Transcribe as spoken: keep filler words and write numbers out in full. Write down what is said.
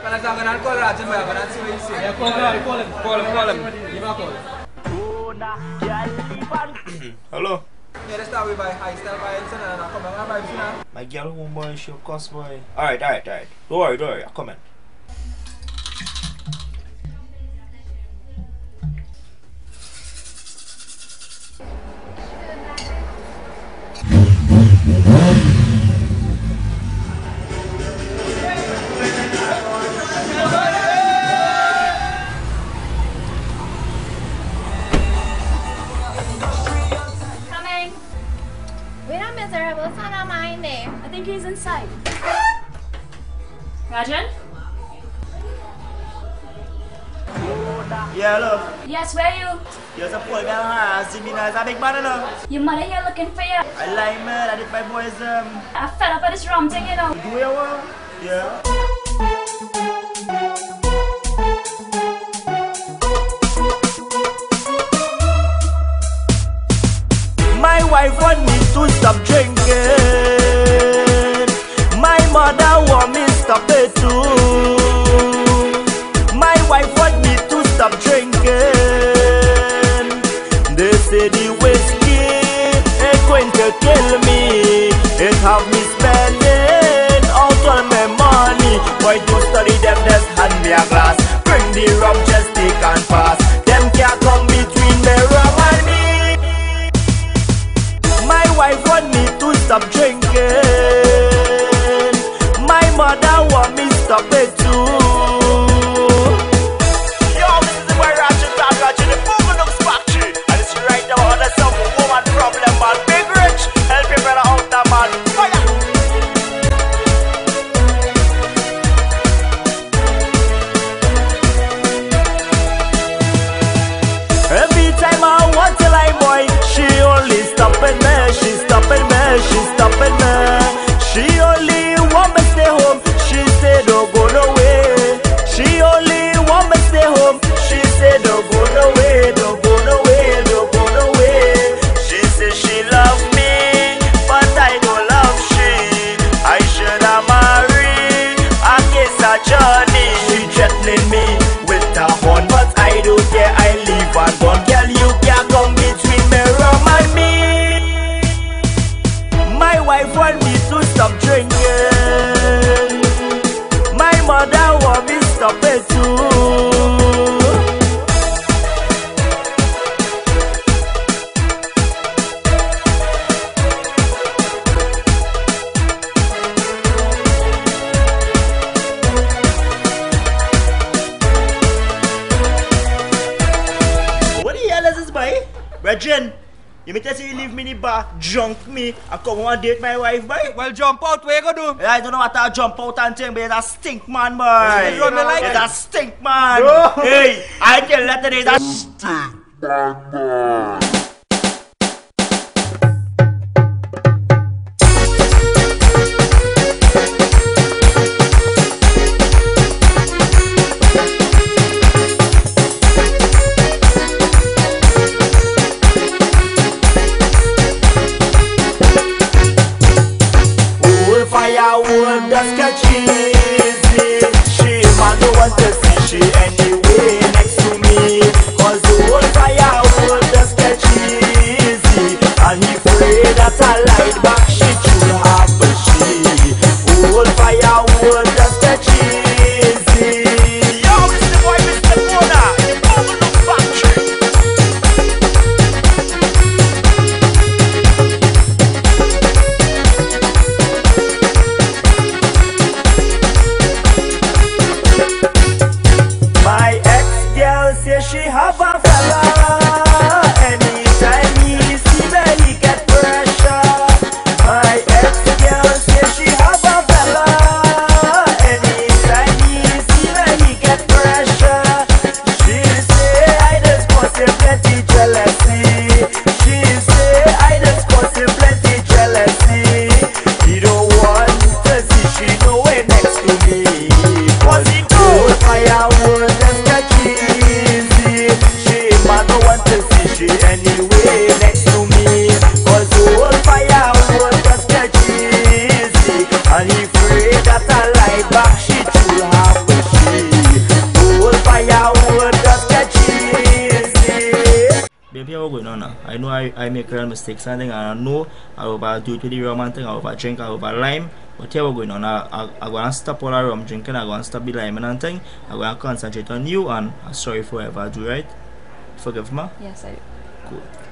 I'm gonna call Rajan, I'm gonna see what he says. Yeah, call him, call him, call him, call him. Give him a call. Hello. Yeah, let's start with by high style vibes and I'm coming on vibes now. My girl homeboy, she cuss boy. Alright, alright, alright. Don't worry, don't worry, I'm coming. I think he's inside. Rajan? Yeah, hello. Yes, where are you? You're a poor girl, see me now, it's a big man, you know. Your mother here looking for you. I lie, man, I did my boys, um... I fed up with this rum thing, you know. Do you want? Yeah. My wife want me to stop drinking. My mother want me to stop it too. My wife want me to stop drinking. They say the whiskey ain't going to kill me. It have me spending out all my money. Why to study them, just hand me a glass. Bring the rum, just take and pass. Them can't come between me rum and me. My wife want me to stop drinking. My mother want me to stop it too. Yo, this is the way Ratchet and Ratchet, the Boogalooks factory. And it's right now on the some woman problem, man. Big rich, help your brother out there, man. Fire! Every time I want to lie, boy, she only stopping me, she stopping me, she stopping me. She only want me stay home, she say don't go nowhere. She only want me stay home, she say don't go nowhere, don't go nowhere, don't go nowhere. She say she love me, but I don't love she. I should have married, I guess a journey. She threatening me with a horn, but I don't care, I leave her gone. Girl, you can't come between me, rum and me. My wife want me to stop drinking. My mother want me to stop it too. What the hell is this, boy? Regine, you may tell you leave me in the bar, drunk me, and come on date my wife, boy? Well, jump out, where you gonna do? I don't know what I jump out and thing, but it's a stink man, boy. You don't like it's it? a stink man. No. Hey, I tell you that it is a stink man, boy. Firewood just catch easy. She man don't want to see she anyway next to me. Cause the whole firewood just catch I know I, I make real mistakes and thing, and I know I overdo it with the rum and thing, I over drink, I over lime. But here we're going on. I, I, I'm going to stop all the rum drinking, I'm going to stop the lime and thing. I'm going to concentrate on you, and I'm sorry for whatever I do, right? Forgive me? Yes, I do. Cool.